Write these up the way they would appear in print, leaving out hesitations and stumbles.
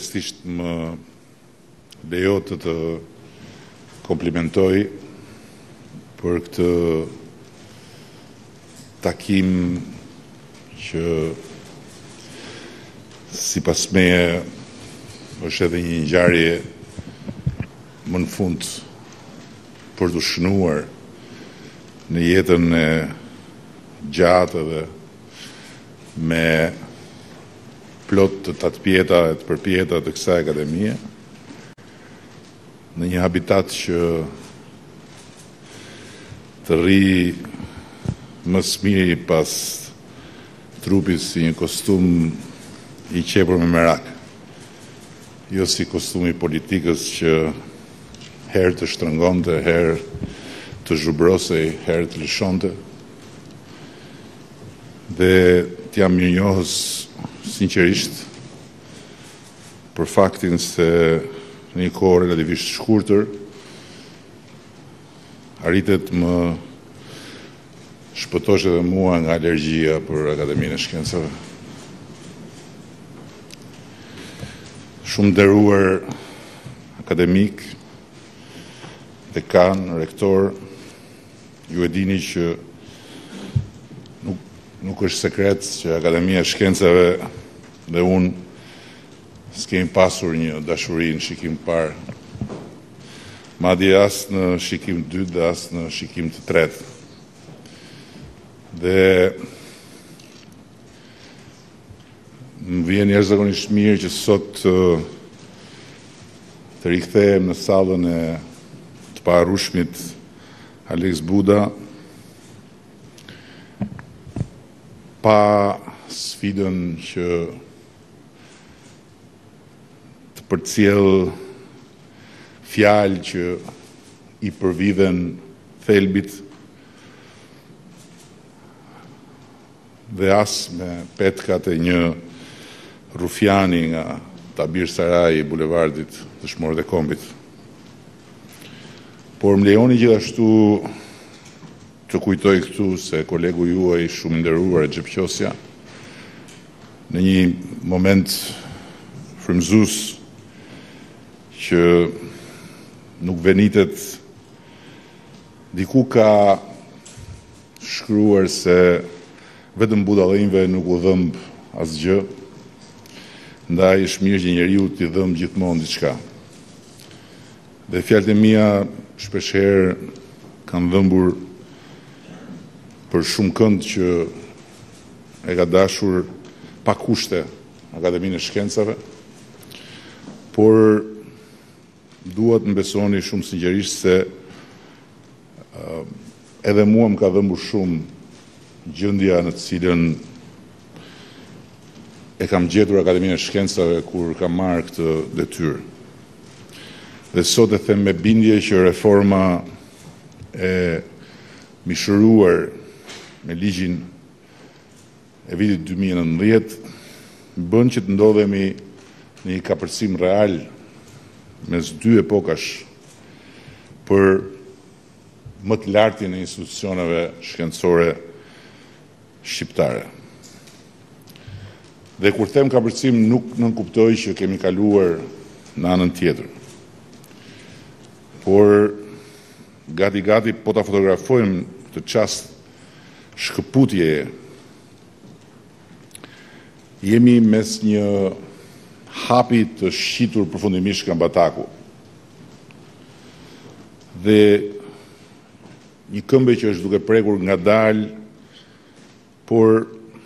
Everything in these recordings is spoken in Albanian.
modestisht më lejo të komplimentoj për këtë takim që sipas meje është edhe një ngjarje më në fund për të shënuar në jetën e gjatë dhe me plot të tatpjeta e të përpjeta të kësaj akademie në një habitat që të rri më smiri pas trupit si një kostum i qepur me merak, jo si kostumi politikës që herë të shtrëngonte, herë të zhubrosej, herë të lëshonte. Dhe t'jam mirënjohës sinqerisht për faktin se në një kohë relativisht shkurtër arritet më shpëtosh edhe mua nga alergjia për Akademinë e Shkencave. Shumë nderuar akademik, dekan, rektor, ju e dini që nuk është sekret që Akademia e Shkencave dhe unë s'kemi pasur një dashuri në shikim parë, madje as në shikim të dytë dhe as në shikim të tretë. Dhe më vjen jashtëzakonisht mirë që sot të rikthehem në sallën e të paharrueshmit Alex Buda pa sfidën që të përcjell fjalë që i përvidhen thelbit dhe as me petkat e një rufiani nga Tabir Saraj i bulevardit Dëshmorët e Kombit. Por më lejoni gjithashtu të kujtoj këtu se kolegu juaj shumë nderuar Xhepqosja në një moment frymëzues që nuk venitet, diku ka shkruar se vetëm budallinjve nuk u dhëmb asgjë, ndaj është mirë që njeriu t'i dhëmb gjithmonë diçka. Dhe fjalët e mia shpeshherë kanë dhëmbur për shumë kënd që e ka dashur pa kushte Akademinë e Shkencave, por duhet më besoni shumë sinqerisht se edhe mua më ka dhëmbur shumë gjendja në të cilën e kam gjetur Akademinë e Shkencave kur kam marrë këtë detyrë. Dhe sot e them me bindje që reforma e mishëruar me ligjin e vitit 2019 bën që të ndodhemi në një kapërcim real mes dy epokash për më të lartin e institucioneve shkencore shqiptare. Dhe kur them kapërcim nuk nënkuptoj që kemi kaluar në anën tjetër. Por gati po ta fotografojmë të çast shkëputjeje, jemi mes një hapi të shqitur përfundimisht nga bataku. Dhe një këmbë që është duke prekur ngadalë, por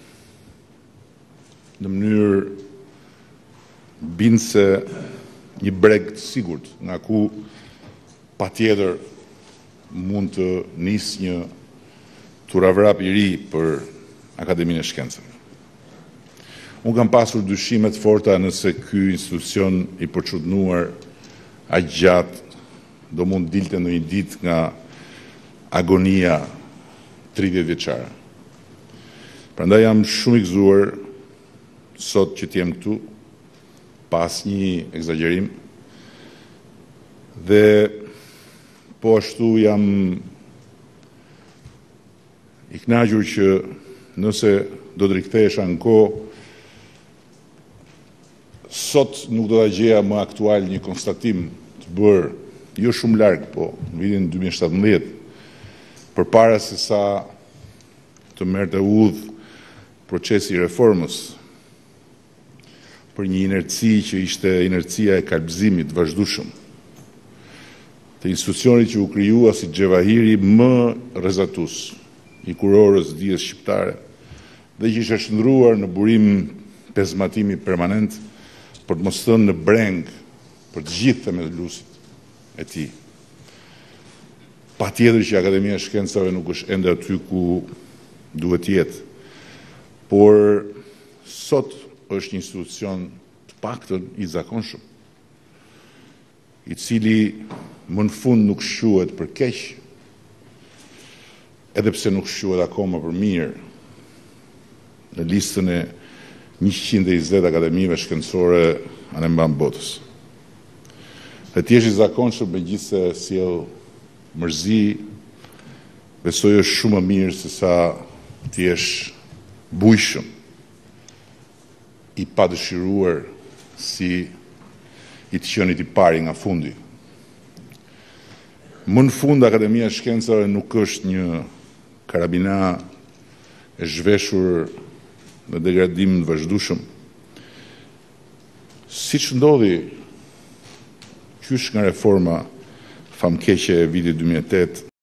në mënyrë bindse një breg të sigurt, nga ku patjetër mund të nisë një turavrap i ri për Akademinë e Shkencave. Unë kam pasur dyshime të forta nëse ky institucion i përçudnuar aq gjatë do mund dilte në një ditë nga agonia 30 vjeçare. Prandaj jam shumë i gëzuar sot që t'jem këtu, pas një egzagerim, dhe po ashtu jam i kënaqur që nëse do të rikthehesha në kohë, Sot nuk do ta gjeja më aktual një konstatim të bërë, jo shumë larg, po në vitin 2017, përpara se sa të merrte udhë procesi i reformës, për një inerci që ishte inercia e kalbëzimit vazhdueshëm të institucionit që u krijua si xhevahiri më rrezatus i kurorës dijes shqiptare dhe që ishte shndruar në burim pezmatimi permanent për të mos thënë në breng për të gjithë themeluesit e tij. Patjetër që Akademia e Shkencave nuk është ende aty ku duhet të jetë, por sot është një institucion të paktën i zakonshëm, i cili më në fund nuk shquhet për keq, edhe pse nuk shquhet akoma për mirë në listën e 120 akademive shkencore anë botës. Dhe ti jesh i zakonshëm megjithse sjell mërzi, besoj është shumë më mirë se sa ti jesh bujshëm, i padëshiruar si i të qenit i pari nga fundi. Më në fund, Akademia e Shkencave nuk është një karabina e zhveshur në degradim të vazhdueshëm, siç ndodhi qysh nga reforma famkeqe e vitit 2008